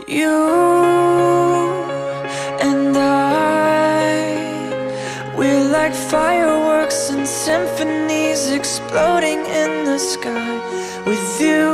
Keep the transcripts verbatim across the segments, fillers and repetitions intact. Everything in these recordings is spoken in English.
You and I, we're like fireworks and symphonies exploding in the sky. With you,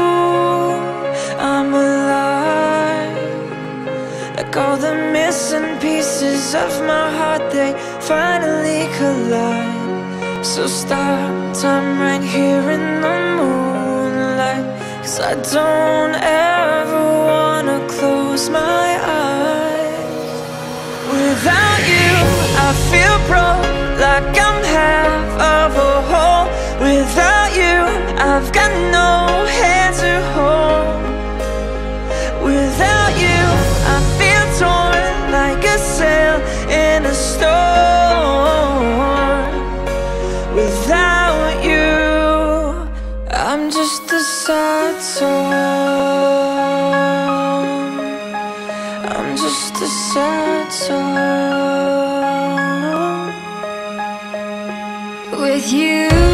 I'm alive. Like all the missing pieces of my heart, they finally collide. So stop time right here in the moonlight, 'cause I don't ever wanna close my eyes. Without you, I feel broke, like I'm half of a whole. Without you, I've got no hand to hold. Without you, I feel torn like a sail in a storm. Without you, I'm just a sad song. I'm just a sad song. With you